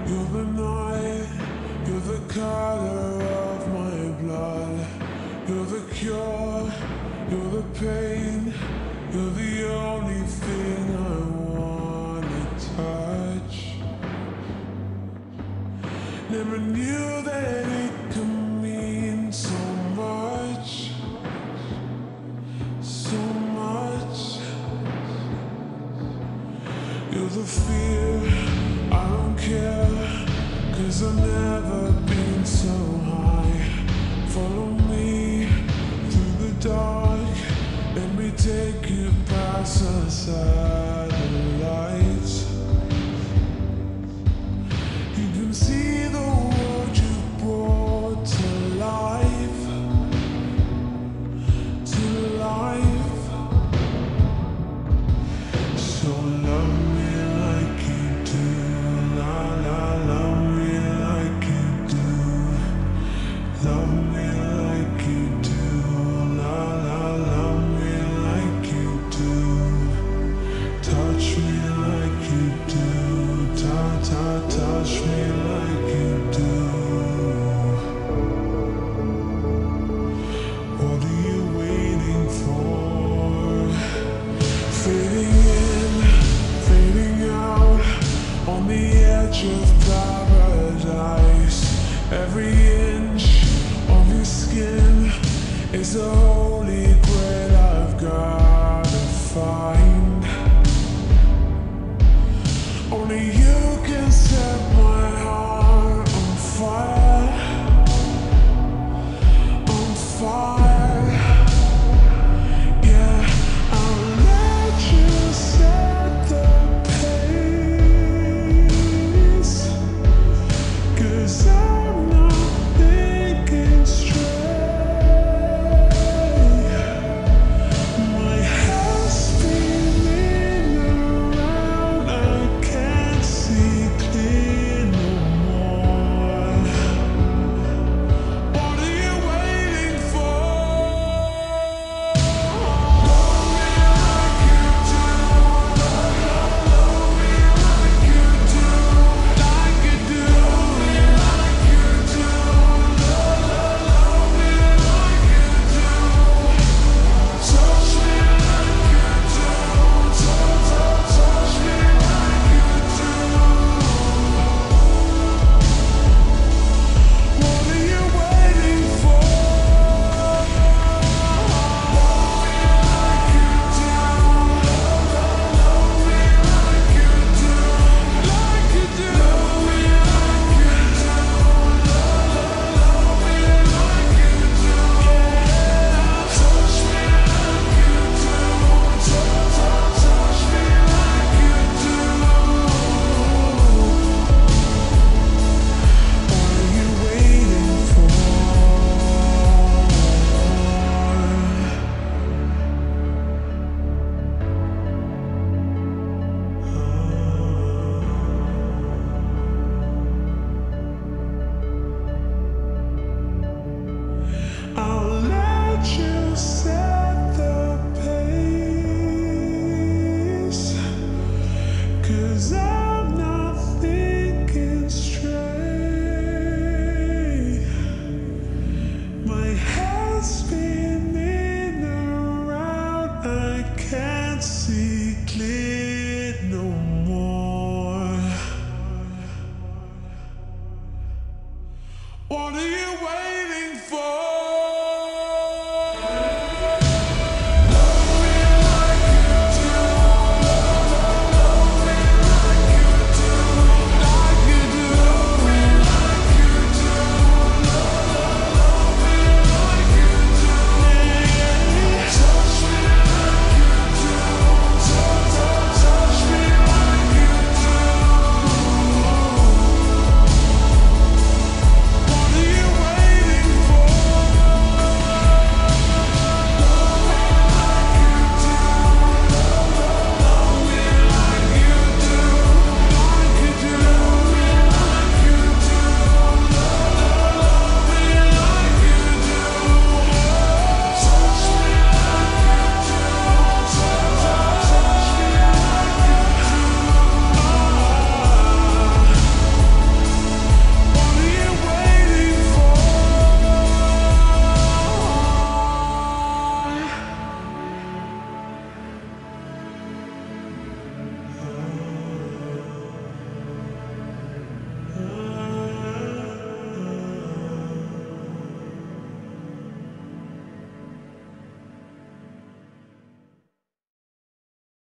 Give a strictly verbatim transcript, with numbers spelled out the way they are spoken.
You're the night, you're the color of my blood. You're the cure, you're the pain. You're the only thing I wanna touch. Never knew that it could mean so much, so much. You're the fear, I don't care, 'cause I've never been so high. Follow me through the dark, let me take you past the satellites. You can see the world you brought to life, to life. So love me like you do, la la, love me like you do, love me like you do, la la, love me like you do, touch me like you do, ta ta, touch me like you do. What are you waiting for? Fading in, fading out, on the edge of paradise. Every inch of your skin is a holy grail I've gotta find. Only you can set my heart on fire, on fire. Yeah, I'll let you set the pace, 'cause I'm not thinking straight. My head's spinning around, I can't see clear no more. What are you waiting for? Love me like you do, love me like you do, like you do, love me like you do, love me like you do, touch me like you do, touch, touch, touch me like you do. What are you waiting for? Love me like you do, love, love, love me like you do, like you do, love me like you do, love, love, love me like you do, touch me like you do, touch, touch, touch me like you do. What are you waiting for? I'll let you set the pace, 'cause I'm not thinking straight. My head's spinning around, I can't see clear no more.